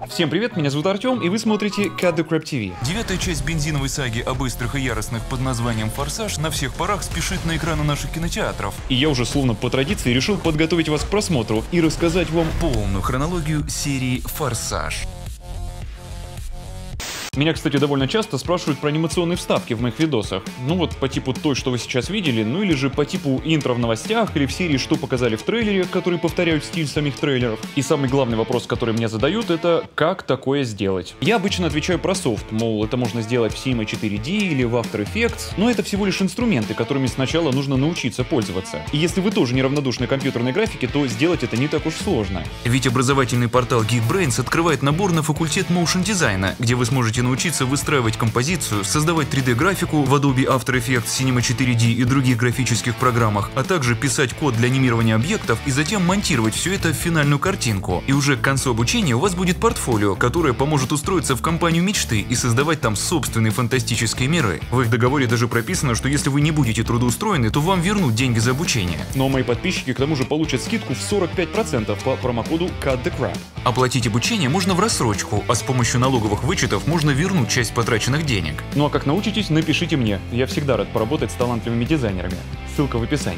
Всем привет, меня зовут Артем, и вы смотрите Cut the Crap TV. Девятая часть бензиновой саги о быстрых и яростных под названием «Форсаж» на всех парах спешит на экраны наших кинотеатров. И я уже словно по традиции решил подготовить вас к просмотру и рассказать вам полную хронологию серии «Форсаж». Меня, кстати, довольно часто спрашивают про анимационные вставки в моих видосах. Ну вот по типу той, что вы сейчас видели, ну или же по типу интро в новостях или в серии «Что показали в трейлере», которые повторяют стиль самих трейлеров. И самый главный вопрос, который мне задают, это «Как такое сделать?». Я обычно отвечаю про софт, мол, это можно сделать в Cinema 4D или в After Effects, но это всего лишь инструменты, которыми сначала нужно научиться пользоваться. И если вы тоже неравнодушны к компьютерной графике, то сделать это не так уж сложно. Ведь образовательный портал Geekbrains открывает набор на факультет моушн дизайна, где вы сможете научиться выстраивать композицию, создавать 3D-графику в Adobe After Effects, Cinema 4D и других графических программах, а также писать код для анимирования объектов и затем монтировать все это в финальную картинку. И уже к концу обучения у вас будет портфолио, которое поможет устроиться в компанию мечты и создавать там собственные фантастические миры. В их договоре даже прописано, что если вы не будете трудоустроены, то вам вернут деньги за обучение. Но мои подписчики к тому же получат скидку в 45% по промокоду Cut the Crap. Оплатить обучение можно в рассрочку, а с помощью налоговых вычетов можно вернуть часть потраченных денег. Ну а как научитесь, напишите мне. Я всегда рад поработать с талантливыми дизайнерами. Ссылка в описании.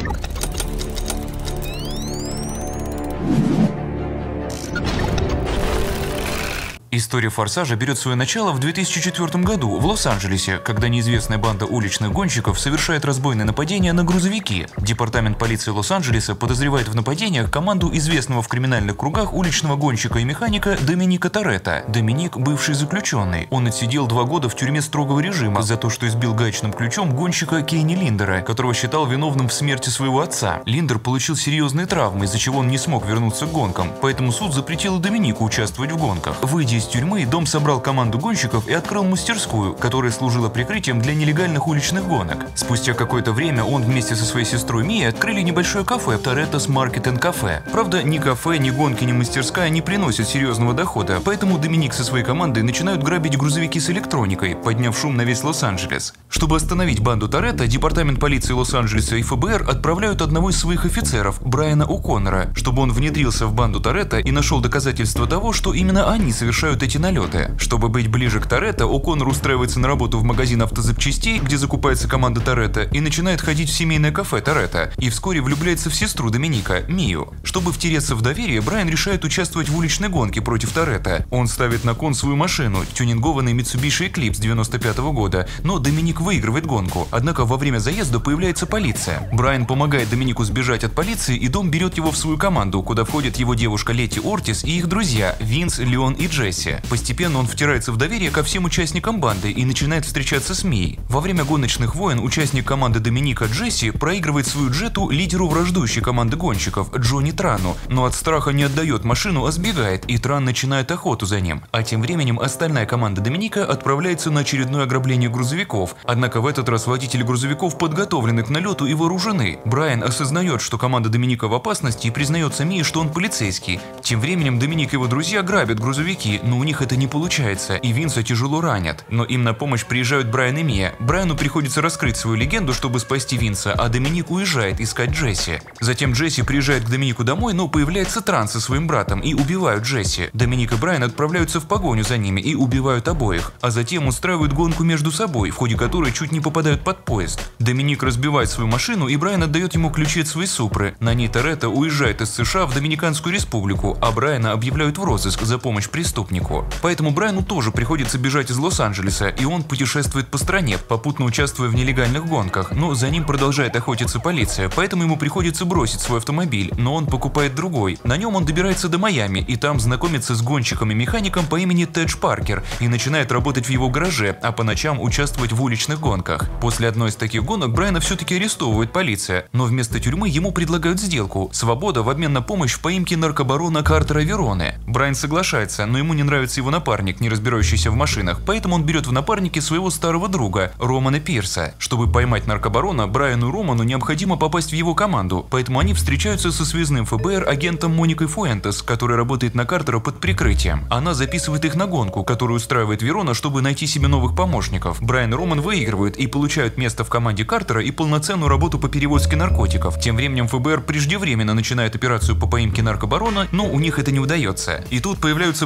История «Форсажа» берет свое начало в 2004 году в Лос-Анджелесе, когда неизвестная банда уличных гонщиков совершает разбойное нападение на грузовики. Департамент полиции Лос-Анджелеса подозревает в нападениях команду известного в криминальных кругах уличного гонщика и механика Доминика Торетто. Доминик – бывший заключенный. Он отсидел 2 года в тюрьме строгого режима за то, что избил гаечным ключом гонщика Кейни Линдера, которого считал виновным в смерти своего отца. Линдер получил серьезные травмы, из-за чего он не смог вернуться к гонкам, поэтому суд запретил Доминику участвовать в гонках. Выйдя из тюрьмы, Дом собрал команду гонщиков и открыл мастерскую, которая служила прикрытием для нелегальных уличных гонок. Спустя какое-то время он вместе со своей сестрой Мией открыли небольшое кафе Торетto's Market and Cafe. Правда, ни кафе, ни гонки, ни мастерская не приносят серьезного дохода, поэтому Доминик со своей командой начинают грабить грузовики с электроникой, подняв шум на весь Лос-Анджелес. Чтобы остановить банду Торетто, департамент полиции Лос-Анджелеса и ФБР отправляют одного из своих офицеров, Брайана О'Коннора, чтобы он внедрился в банду Торетто и нашел доказательства того, что именно они совершают эти налеты. Чтобы быть ближе к Торетто, О'Коннор устраивается на работу в магазин автозапчастей, где закупается команда Торетто, и начинает ходить в семейное кафе Торетто, и вскоре влюбляется в сестру Доминика, Мию. Чтобы втереться в доверие, Брайан решает участвовать в уличной гонке против Торетто. Он ставит на кон свою машину, тюнингованный Mitsubishi Eclipse 95 года, но Доминик выигрывает гонку. Однако во время заезда появляется полиция. Брайан помогает Доминику сбежать от полиции, и Дом берет его в свою команду, куда входят его девушка Летти Ортис и их друзья Винс, Леон и Джесси. Постепенно он втирается в доверие ко всем участникам банды и начинает встречаться с Мией. Во время гоночных войн участник команды Доминика Джесси проигрывает свою джету лидеру враждующей команды гонщиков Джонни Трану, но от страха не отдает машину, а сбегает, и Тран начинает охоту за ним. А тем временем остальная команда Доминика отправляется на очередное ограбление грузовиков, однако в этот раз водители грузовиков подготовлены к налету и вооружены. Брайан осознает, что команда Доминика в опасности, и признается Мии, что он полицейский. Тем временем Доминик и его друзья грабят грузовики, но у них это не получается, и Винса тяжело ранят. Но им на помощь приезжают Брайан и Мия. Брайану приходится раскрыть свою легенду, чтобы спасти Винса, а Доминик уезжает искать Джесси. Затем Джесси приезжает к Доминику домой, но появляется Тран со своим братом и убивают Джесси. Доминик и Брайан отправляются в погоню за ними и убивают обоих, а затем устраивают гонку между собой, в ходе которой чуть не попадают под поезд. Доминик разбивает свою машину, и Брайан отдает ему ключи от своей Супры. На ней Торетто уезжает из США в Доминиканскую республику, а Брайана объявляют в розыск за помощь преступнику. Поэтому Брайану тоже приходится бежать из Лос-Анджелеса, и он путешествует по стране, попутно участвуя в нелегальных гонках, но за ним продолжает охотиться полиция, поэтому ему приходится бросить свой автомобиль, но он покупает другой. На нем он добирается до Майами, и там знакомится с гонщиком и механиком по имени Тедж Паркер и начинает работать в его гараже, а по ночам участвовать в уличных гонках. После одной из таких гонок Брайана все-таки арестовывает полиция, но вместо тюрьмы ему предлагают сделку – свобода в обмен на помощь в поимке наркобарона Картера Вероне. Брайан соглашается, но ему не нравится его напарник, не разбирающийся в машинах, поэтому он берет в напарники своего старого друга, Романа Пирса. Чтобы поймать наркобарона, Брайану и Роману необходимо попасть в его команду, поэтому они встречаются со связным ФБР агентом Моникой Фуэнтес, который работает на Картера под прикрытием. Она записывает их на гонку, которую устраивает Верона, чтобы найти себе новых помощников. Брайан и Роман выигрывают и получают место в команде Картера и полноценную работу по перевозке наркотиков. Тем временем ФБР преждевременно начинает операцию по поимке наркобарона, но у них это не удается. И тут появляются Брайан с Романом,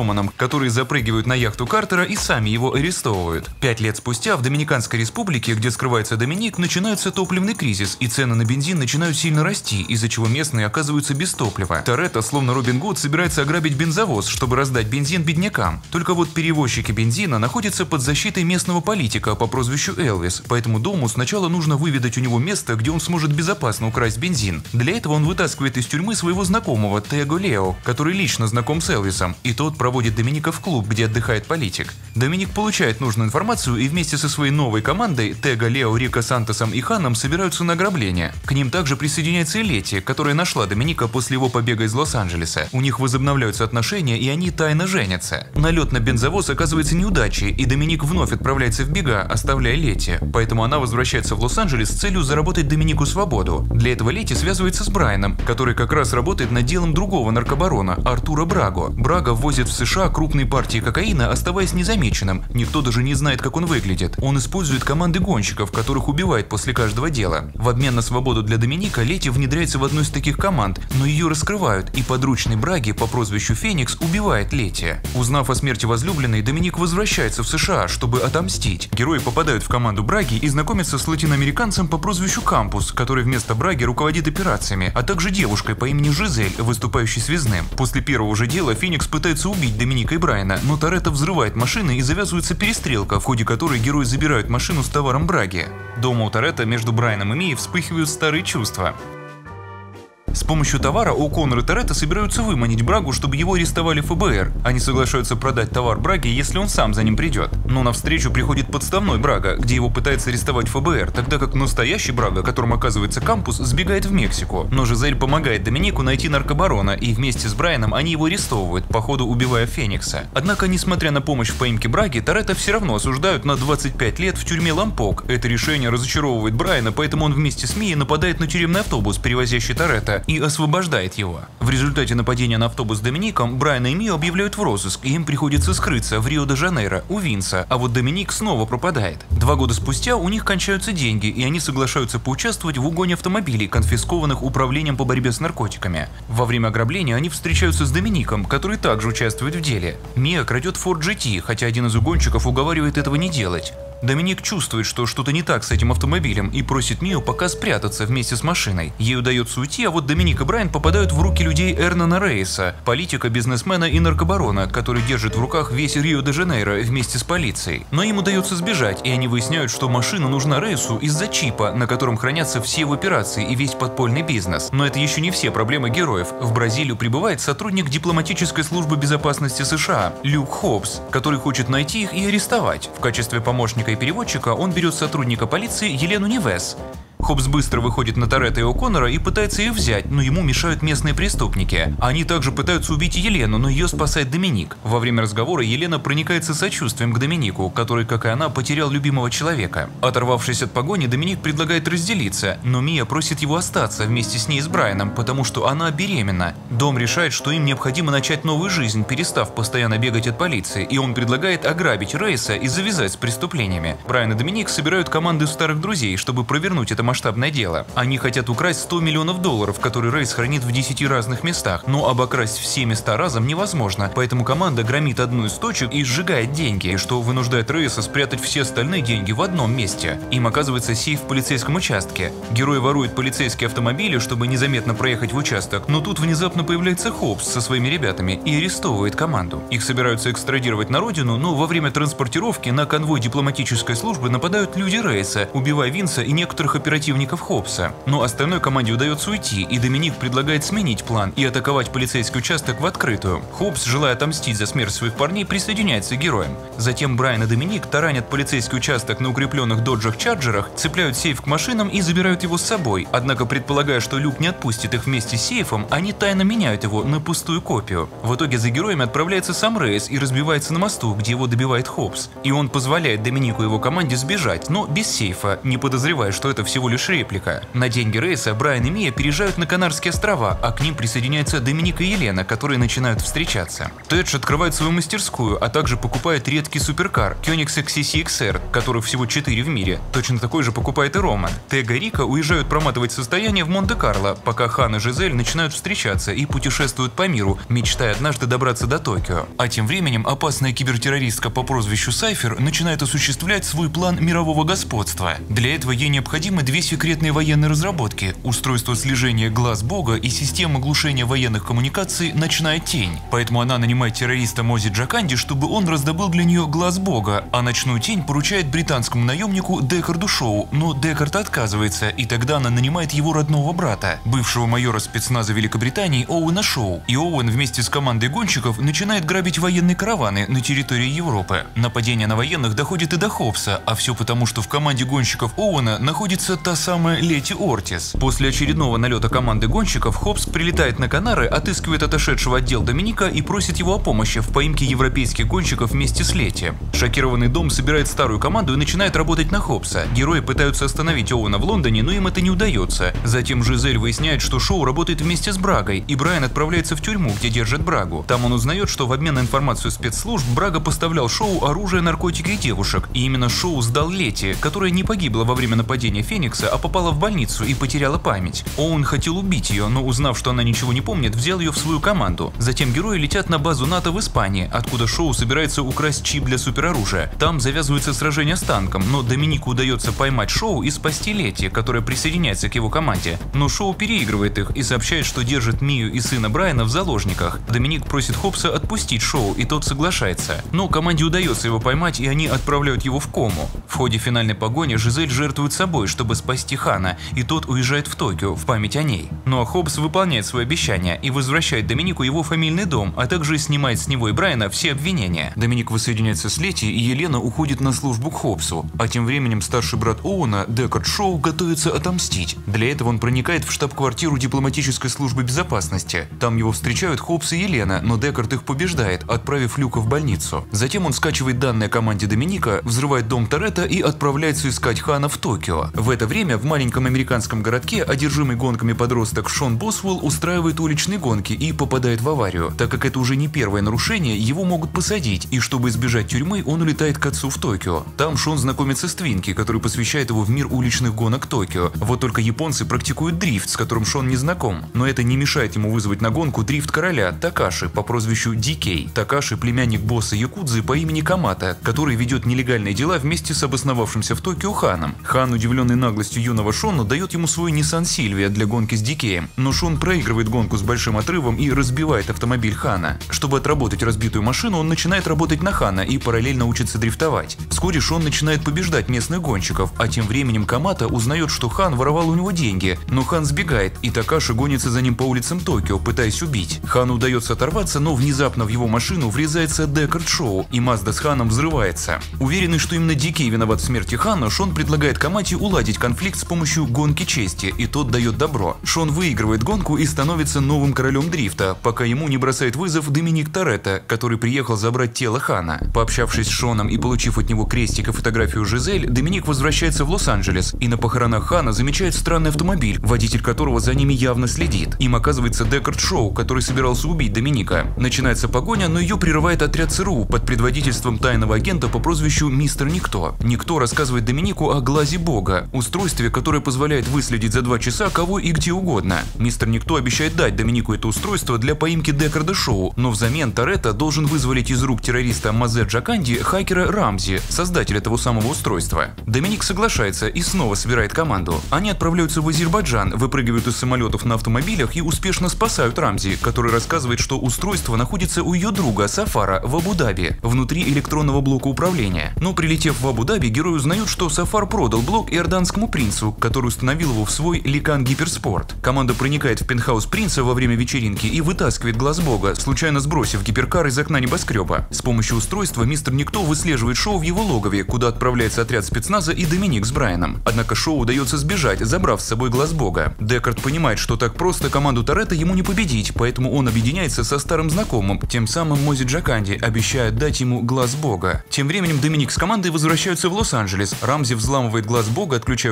наркоманам, которые запрыгивают на яхту Картера и сами его арестовывают. 5 лет спустя в Доминиканской республике, где скрывается Доминик, начинается топливный кризис, и цены на бензин начинают сильно расти, из-за чего местные оказываются без топлива. Торетто, словно Робин Гуд, собирается ограбить бензовоз, чтобы раздать бензин беднякам. Только вот перевозчики бензина находятся под защитой местного политика по прозвищу Элвис, поэтому Дому сначала нужно выведать у него место, где он сможет безопасно украсть бензин. Для этого он вытаскивает из тюрьмы своего знакомого Tego Leo, который лично знаком с Элвисом, и тот проводит Доминика в клуб, где отдыхает политик. Доминик получает нужную информацию и вместе со своей новой командой Tego Leo, Рико Сантосом и Ханом собираются на ограбление. К ним также присоединяется и Летти, которая нашла Доминика после его побега из Лос-Анджелеса. У них возобновляются отношения, и они тайно женятся. Налет на бензовоз оказывается неудачей, и Доминик вновь отправляется в бега, оставляя Летти. Поэтому она возвращается в Лос-Анджелес с целью заработать Доминику свободу. Для этого Летти связывается с Брайаном, который как раз работает над делом другого наркобарона, Артура Браго. Браго ввозит в США крупные партии кокаина, оставаясь незамеченным. Никто даже не знает, как он выглядит. Он использует команды гонщиков, которых убивает после каждого дела. В обмен на свободу для Доминика Летти внедряется в одну из таких команд, но ее раскрывают, и подручный Браги по прозвищу Феникс убивает Летти. Узнав о смерти возлюбленной, Доминик возвращается в США, чтобы отомстить. Герои попадают в команду Браги и знакомятся с латиноамериканцем по прозвищу Кампус, который вместо Браги руководит операциями, а также девушкой по имени Жизель, выступающей связным. После первого же дела Феникс пытается убить Доминика и Брайана, но Торетто взрывает машины и завязывается перестрелка, в ходе которой герои забирают машину с товаром Браги. Дома у Торетто между Брайаном и Мией вспыхивают старые чувства. С помощью товара О'Коннор и Торетто собираются выманить Брагу, чтобы его арестовали ФБР. Они соглашаются продать товар Браге, если он сам за ним придет. Но навстречу приходит подставной Брага, где его пытается арестовать ФБР, тогда как настоящий Брага, которым оказывается Кампус, сбегает в Мексику. Но Жизель помогает Доминику найти наркобарона, и вместе с Брайаном они его арестовывают, по ходу убивая Феникса. Однако, несмотря на помощь в поимке Браги, Торетто все равно осуждают на 25 лет в тюрьме Лампок. Это решение разочаровывает Брайана, поэтому он вместе с Мией нападает на тюремный автобус, перевозящий Торетто, и освобождает его. В результате нападения на автобус с Домиником Брайана и Мию объявляют в розыск, и им приходится скрыться в Рио-де-Жанейро, у Винса, а вот Доминик снова пропадает. 2 года спустя у них кончаются деньги, и они соглашаются поучаствовать в угоне автомобилей, конфискованных управлением по борьбе с наркотиками. Во время ограбления они встречаются с Домиником, который также участвует в деле. Мия крадет Ford GT, хотя один из угонщиков уговаривает этого не делать. Доминик чувствует, что что-то не так с этим автомобилем, и просит Мию пока спрятаться вместе с машиной. Ей удается уйти, а вот Доминик и Брайан попадают в руки людей Эрнана Рейса, политика, бизнесмена и наркобарона, который держит в руках весь Рио-де-Жанейро вместе с полицией. Но им удается сбежать, и они выясняют, что машина нужна Рейсу из-за чипа, на котором хранятся все его операции и весь подпольный бизнес. Но это еще не все проблемы героев. В Бразилию прибывает сотрудник дипломатической службы безопасности США Люк Хоббс, который хочет найти их и арестовать. В качестве помощника и переводчика он берет сотрудника полиции Елену Невес. Хоббс быстро выходит на Торетто и О'Коннора и пытается их взять, но ему мешают местные преступники. Они также пытаются убить Елену, но ее спасает Доминик. Во время разговора Елена проникается сочувствием к Доминику, который, как и она, потерял любимого человека. Оторвавшись от погони, Доминик предлагает разделиться, но Мия просит его остаться вместе с ней с Брайаном, потому что она беременна. Дом решает, что им необходимо начать новую жизнь, перестав постоянно бегать от полиции, и он предлагает ограбить Рейса и завязать с преступлениями. Брайан и Доминик собирают команду старых друзей, чтобы провернуть это масштабное дело. Они хотят украсть $100 миллионов, которые Рейс хранит в 10 разных местах, но обокрасть все места разом невозможно, поэтому команда громит одну из точек и сжигает деньги, что вынуждает Рейса спрятать все остальные деньги в одном месте. Им оказывается сейф в полицейском участке. Герои воруют полицейские автомобили, чтобы незаметно проехать в участок, но тут внезапно появляется Хоббс со своими ребятами и арестовывает команду. Их собираются экстрадировать на родину, но во время транспортировки на конвой дипломатической службы нападают люди Рейса, убивая Винса и некоторых оперативников Хоббса. Но остальной команде удается уйти, и Доминик предлагает сменить план и атаковать полицейский участок в открытую. Хоббс, желая отомстить за смерть своих парней, присоединяется к героям. Затем Брайан и Доминик таранят полицейский участок на укрепленных доджах Чарджерах, цепляют сейф к машинам и забирают его с собой. Однако, предполагая, что Люк не отпустит их вместе с сейфом, они тайно меняют его на пустую копию. В итоге за героями отправляется сам Рейс и разбивается на мосту, где его добивает Хоббс. И он позволяет Доминику и его команде сбежать, но без сейфа, не подозревая, что это всего всего лишь реплика. На деньги рейса Брайан и Мия переезжают на Канарские острова, а к ним присоединяются Доминик и Елена, которые начинают встречаться. Тэдж открывает свою мастерскую, а также покупает редкий суперкар Koenigsegg CC-XR, которых всего 4 в мире. Точно такой же покупает и Роман. Тега и Рика уезжают проматывать состояние в Монте-Карло, пока Хан и Жизель начинают встречаться и путешествуют по миру, мечтая однажды добраться до Токио. А тем временем опасная кибертеррористка по прозвищу Сайфер начинает осуществлять свой план мирового господства. Для этого ей необходимы 2 секретные военные разработки: устройство слежения глаз Бога и система глушения военных коммуникаций «Ночная тень». Поэтому она нанимает террориста Мози Джаканди, чтобы он раздобыл для нее глаз Бога, а «Ночную тень» поручает британскому наемнику Декарду Шоу, но Декард отказывается, и тогда она нанимает его родного брата, бывшего майора спецназа Великобритании Оуэна Шоу. И Оуэн вместе с командой гонщиков начинает грабить военные караваны на территории Европы. Нападение на военных доходит и до Хоббса, а все потому, что в команде гонщиков Оуэна находится та самая Лети Ортис. После очередного налета команды гонщиков Хоббс прилетает на Канары, отыскивает отошедшего от дел Доминика и просит его о помощи в поимке европейских гонщиков вместе с Лети. Шокированный Дом собирает старую команду и начинает работать на Хоббса. Герои пытаются остановить Оуэна в Лондоне, но им это не удается. Затем Жизель выясняет, что Шоу работает вместе с Брагой, и Брайан отправляется в тюрьму, где держит Брагу. Там он узнает, что в обмен на информацию спецслужб Брага поставлял Шоу оружие, наркотики и девушек. И именно Шоу сдал Лети, которая не погибла во время нападения Феникса, а попала в больницу и потеряла память. Оуэн хотел убить ее, но узнав, что она ничего не помнит, взял ее в свою команду. Затем герои летят на базу НАТО в Испании, откуда Шоу собирается украсть чип для супероружия. Там завязывается сражение с танком, но Доминику удается поймать Шоу и спасти Лети, которая присоединяется к его команде. Но Шоу переигрывает их и сообщает, что держит Мию и сына Брайана в заложниках. Доминик просит Хоббса отпустить Шоу, и тот соглашается. Но команде удается его поймать, и они отправляют его в кому. В ходе финальной погони Жизель жертвует собой, чтобы спасти Хана, и тот уезжает в Токио в память о ней. Ну а Хоббс выполняет свое обещание и возвращает Доминику его фамильный дом, а также снимает с него и Брайана все обвинения. Доминик воссоединяется с Лети, и Елена уходит на службу к Хоббсу. А тем временем старший брат Оуэна, Декард Шоу, готовится отомстить. Для этого он проникает в штаб-квартиру дипломатической службы безопасности. Там его встречают Хоббс и Елена, но Декард их побеждает, отправив Люка в больницу. Затем он скачивает данные команде Доминика, взрывает дом Торетто и отправляется искать Хана в Токио. В это время в маленьком американском городке одержимый гонками подросток Шон Босвелл устраивает уличные гонки и попадает в аварию. Так как это уже не первое нарушение, его могут посадить, и чтобы избежать тюрьмы, он улетает к отцу в Токио. Там Шон знакомится с Твинки, который посвящает его в мир уличных гонок Токио. Вот только японцы практикуют дрифт, с которым Шон не знаком. Но это не мешает ему вызвать на гонку дрифт короля Такаши по прозвищу Дикей. Такаши – племянник босса якудзы по имени Камата, который ведет нелегальные дела вместе с обосновавшимся в Токио Ханом. Хан, удивленный наглостью юного Шона, дает ему свой Nissan Silvia для гонки с Дикеем. Но Шон проигрывает гонку с большим отрывом и разбивает автомобиль Хана. Чтобы отработать разбитую машину, он начинает работать на Хана и параллельно учится дрифтовать. Вскоре Шон начинает побеждать местных гонщиков, а тем временем Камата узнает, что Хан воровал у него деньги. Но Хан сбегает, и Такаши гонится за ним по улицам Токио, пытаясь убить. Хану удается оторваться, но внезапно в его машину врезается Декард Шоу, и Мазда с Ханом взрывается. Уверенный, что именно Дикей виноват в смерти Хана, Шон предлагает Камате уладить конфликт с помощью гонки чести, и тот дает добро. Шон выигрывает гонку и становится новым королем дрифта, пока ему не бросает вызов Доминик Торетто, который приехал забрать тело Хана. Пообщавшись с Шоном и получив от него крестик и фотографию Жизель, Доминик возвращается в Лос-Анджелес и на похоронах Хана замечает странный автомобиль, водитель которого за ними явно следит. Им оказывается Декард Шоу, который собирался убить Доминика. Начинается погоня, но ее прерывает отряд ЦРУ под предводительством тайного агента по прозвищу Мистер Никто. Никто рассказывает Доминику о глазе Бога, устройстве, которое позволяет выследить за 2 часа кого и где угодно. Мистер Никто обещает дать Доминику это устройство для поимки Декарда Шоу, но взамен Торетто должен вызволить из рук террориста Мозе Джаканди хакера Рамзи, создателя того самого устройства. Доминик соглашается и снова собирает команду. Они отправляются в Азербайджан, выпрыгивают из самолетов на автомобилях и успешно спасают Рамзи, который рассказывает, что устройство находится у ее друга Сафара в Абу-Даби, внутри электронного блока управления. Но прилетев в Абу-Даби, герои узнают, что Сафар продал блок иорданскому принцу, который установил его в свой Ликан Гиперспорт. Команда проникает в пентхаус принца во время вечеринки и вытаскивает глаз Бога, случайно сбросив гиперкар из окна небоскреба. С помощью устройства Мистер Никто выслеживает Шоу в его логове, куда отправляется отряд спецназа и Доминик с Брайаном. Однако Шоу удается сбежать, забрав с собой глаз Бога. Декард понимает, что так просто команду Торетто ему не победить, поэтому он объединяется со старым знакомым, тем самым Мози Джаканди, обещая дать ему глаз Бога. Тем временем Доминик с командой возвращаются в Лос-Анджелес. Рамзи взламывает глаз Бога, отключая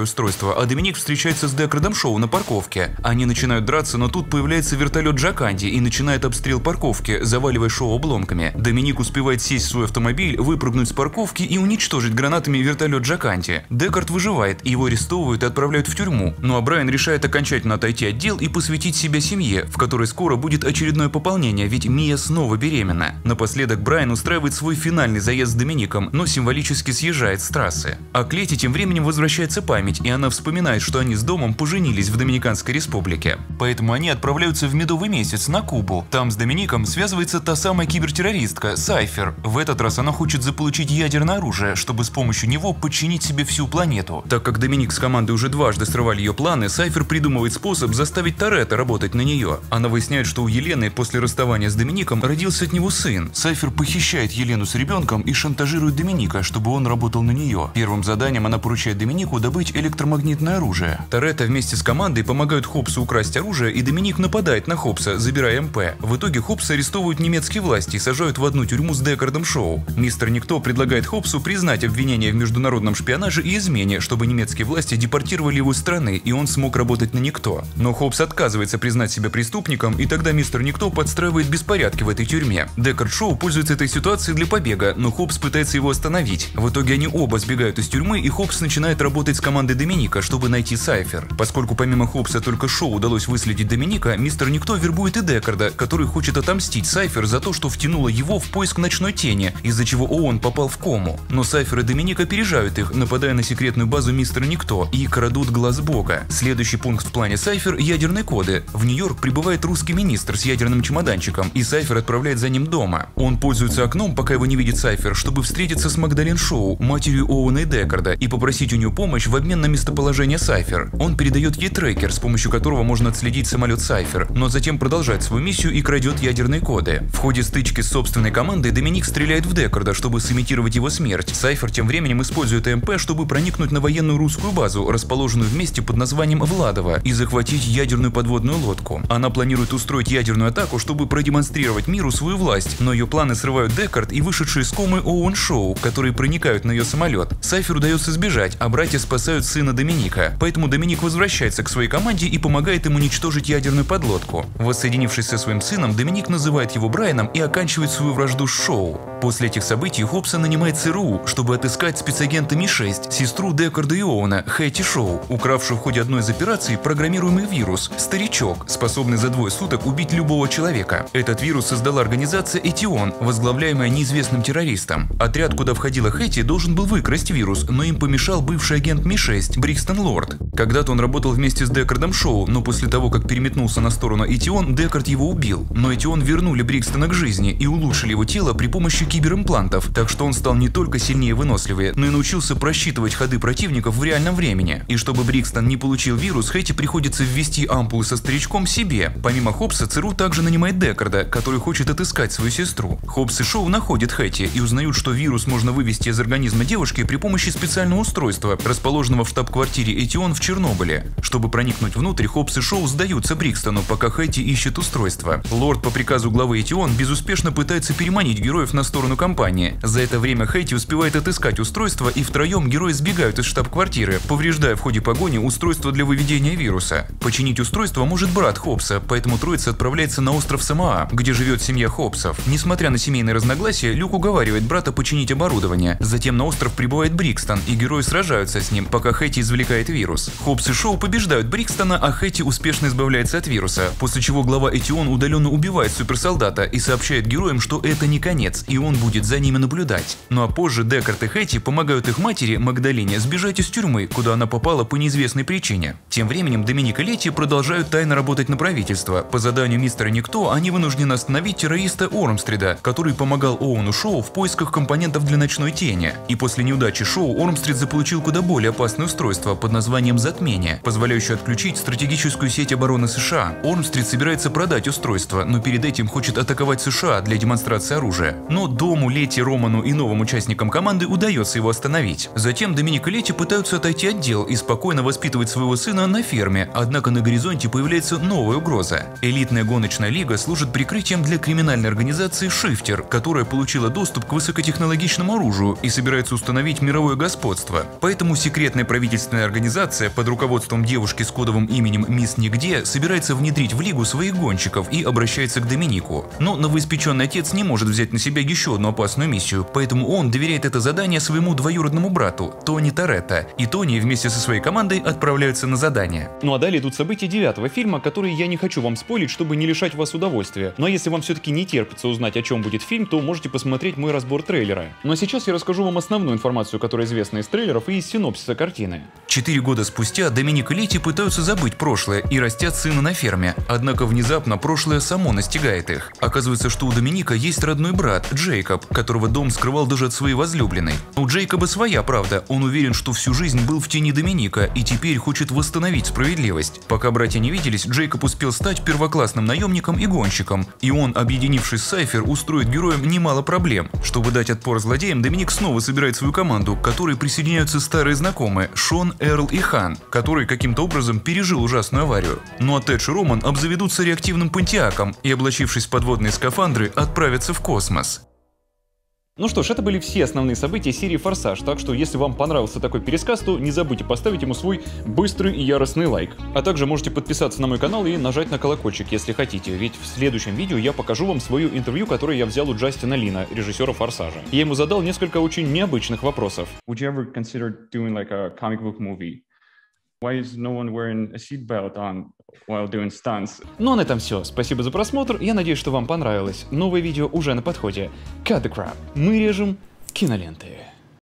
устройство, а Доминик встречается с Деккардом Шоу на парковке. Они начинают драться, но тут появляется вертолет Джаканди и начинает обстрел парковки, заваливая Шоу обломками. Доминик успевает сесть в свой автомобиль, выпрыгнуть с парковки и уничтожить гранатами вертолет Джаканди. Деккард выживает, его арестовывают и отправляют в тюрьму. Ну а Брайан решает окончательно отойти от дел и посвятить себя семье, в которой скоро будет очередное пополнение, ведь Мия снова беременна. Напоследок Брайан устраивает свой финальный заезд с Домиником, но символически съезжает с трассы. А к Лете тем временем возвращается память, и она вспоминает, что они с Домом поженились в Доминиканской республике. Поэтому они отправляются в медовый месяц на Кубу. Там с Домиником связывается та самая кибертеррористка Сайфер. В этот раз она хочет заполучить ядерное оружие, чтобы с помощью него подчинить себе всю планету. Так как Доминик с командой уже дважды срывали ее планы, Сайфер придумывает способ заставить Торетто работать на нее. Она выясняет, что у Елены после расставания с Домиником родился от него сын. Сайфер похищает Елену с ребенком и шантажирует Доминика, чтобы он работал на нее. Первым заданием она поручает Доминику добыть электромагнитное оружие. Торетто вместе с командой помогают Хопсу украсть оружие, и Доминик нападает на Хопса, забирая МП. В итоге Хопса арестовывают немецкие власти и сажают в одну тюрьму с Деккардом Шоу. Мистер Никто предлагает Хопсу признать обвинение в международном шпионаже и измене, чтобы немецкие власти депортировали его из страны, и он смог работать на Никто. Но Хопс отказывается признать себя преступником, и тогда мистер Никто подстраивает беспорядки в этой тюрьме. Деккард Шоу пользуется этой ситуацией для побега, но Хопс пытается его остановить. В итоге они оба сбегают из тюрьмы, и Хопс начинает работать с командой Доминика, чтобы найти Сайфер. Поскольку помимо Хопса только Шоу удалось выследить Доминика, мистер Никто вербует и Деккарда, который хочет отомстить Сайфер за то, что втянула его в поиск ночной тени, из-за чего ООН попал в кому. Но Сайфер и Доминик опережают их, нападая на секретную базу мистера Никто, и крадут глаз Бога. Следующий пункт в плане Сайфер – ядерные коды. В Нью-Йорк прибывает русский министр с ядерным чемоданчиком, и Сайфер отправляет за ним дома. Он пользуется окном, пока его не видит Сайфер, чтобы встретиться с Магдален Шоу, матерью Оуэна и Деккарда, и попросить у нее помощь в обмен на местоположение Сайфер. Он передает ей трекер, с помощью которого можно отследить самолет Сайфер, но затем продолжает свою миссию и крадет ядерные коды. В ходе стычки с собственной командой Доминик стреляет в Деккарда, чтобы сымитировать его смерть. Сайфер тем временем использует МП, чтобы проникнуть на военную русскую базу, расположенную в месте под названием Владово, и захватить ядерную подводную лодку. Она планирует устроить ядерную атаку, чтобы продемонстрировать миру свою власть, но ее планы срывают Деккард и вышедшие из комы Оуэн Шоу, которые проникают на ее самолет. Сайфер удается сбежать, а братья спасают сына Доминика, поэтому Доминик возвращается к своей команде и помогает им уничтожить ядерную подлодку. Воссоединившись со своим сыном, Доминик называет его Брайаном и оканчивает свою вражду с Шоу. После этих событий Хопса нанимает ЦРУ, чтобы отыскать спецагента Ми-6, сестру Деккарда и Оуэна, Хэти Шоу, укравшую в ходе одной из операций программируемый вирус – старичок, способный за 2 суток убить любого человека. Этот вирус создала организация Этион, возглавляемая неизвестным террористом. Отряд, куда входила Хэти, должен был выкрасть вирус, но им помешал бывший агент Ми-6 Брикстон Лорд. Когда-то он работал вместе с Деккардом Шоу, но после того, как переметнулся на сторону Этион, Деккард его убил. Но Этион вернули Брикстона к жизни и улучшили его тело при помощи киберимплантов, так что он стал не только сильнее и выносливее, но и научился просчитывать ходы противников в реальном времени. И чтобы Брикстон не получил вирус, Хэти приходится ввести ампулы со старичком себе. Помимо Хопса, ЦРУ также нанимает Деккарда, который хочет отыскать свою сестру. Хопс и Шоу находят Хэти и узнают, что вирус можно вывести из организма девушки при помощи специального устройства, расположенного в штаб-квартире Этион в Чернобыле. Чтобы проникнуть внутрь, Хопс и Шоу сдаются Брикстону, пока Хэти ищет устройство. Лорд по приказу главы Этион безуспешно пытается переманить героев на сторону компании. За это время Хэти успевает отыскать устройство, и втроем герои сбегают из штаб-квартиры, повреждая в ходе погони устройство для выведения вируса. Починить устройство может брат Хопса, поэтому троица отправляется на остров Самоа, где живет семья Хопсов. Несмотря на семейные разногласия, Люк уговаривает брата починить оборудование. Затем на остров прибывает Брикстон, и герои сражаются с ним, пока Хэти извлекает вирус. Хопс и Шоу побеждают Брикстона, а Хэти успешно избавляется от вируса, после чего глава Этион удаленно убивает суперсолдата и сообщает героям, что это не конец, и он будет за ними наблюдать. Ну а позже Деккард и Хэти помогают их матери, Магдалене, сбежать из тюрьмы, куда она попала по неизвестной причине. Тем временем Доминик и Летти продолжают тайно работать на правительство. По заданию мистера Никто они вынуждены остановить террориста Ормстрида, который помогал Оуэну Шоу в поисках компонентов для ночной тени. И после неудачи Шоу Ормстрид заполучил куда более опасное устройство под названием «Затмение», позволяющее отключить стратегическую сеть обороны США. Ормстрид собирается продать устройство, но перед этим хочет атаковать США для демонстрации оружия. Но Дому, Летти, Роману и новым участникам команды удается его остановить. Затем Доминик и Летти пытаются отойти от дел и спокойно воспитывать своего сына на ферме, однако на горизонте появляется новая угроза. Элитная гоночная лига служит прикрытием для криминальной организации Shifter, которая получила доступ к высокотехнологичному оружию и собирается установить мировое господство. Поэтому секретная правительственная организация под руководством девушки с кодовым именем Мисс Нигде собирается внедрить в лигу своих гонщиков и обращается к Доминику. Но новоиспеченный отец не может взять на себя еще одну опасную миссию, поэтому он доверяет это задание своему двоюродному брату, Тони Торетто, и Тони вместе со своей командой отправляются на задание. Ну а далее идут события 9-го фильма, которые я не хочу вам спойлить, чтобы не лишать вас удовольствия. Но если вам все-таки не терпится узнать, о чем будет фильм, то можете посмотреть мой разбор трейлера. Ну а сейчас я расскажу вам основную информацию, которая известна из трейлеров и из синопсиса картины. 4 года спустя Доминик и Летти пытаются забыть прошлое и растят сына на ферме, однако внезапно прошлое само настигает их. Оказывается, что у Доминика есть родной брат, Джейкоб, которого дом скрывал даже от своей возлюбленной. У Джейкоба своя правда, он уверен, что всю жизнь был в тени Доминика и теперь хочет восстановить справедливость. Пока братья не виделись, Джейкоб успел стать первоклассным наемником и гонщиком, и он, объединившись с Сайфер, устроит героям немало проблем. Чтобы дать отпор злодеям, Доминик снова собирает свою команду, к которой присоединяются старые знакомые Шон, Эрл и Хан, который каким-то образом пережил ужасную аварию. Ну а Тэдж и Роман обзаведутся реактивным понтиаком и, облачившись в подводные скафандры, отправятся в космос. Ну что ж, это были все основные события серии «Форсаж», так что если вам понравился такой пересказ, то не забудьте поставить ему свой быстрый и яростный лайк. А также можете подписаться на мой канал и нажать на колокольчик, если хотите, ведь в следующем видео я покажу вам свое интервью, которое я взял у Джастина Лина, режиссера «Форсажа». Я ему задал несколько очень необычных вопросов. Would you ever consider doing like a comic book movie? Why is no one wearing a seatbelt on while doing stunts? Ну а на этом все. Спасибо за просмотр. Я надеюсь, что вам понравилось. Новое видео уже на подходе. Cut the crap. Мы режем киноленты.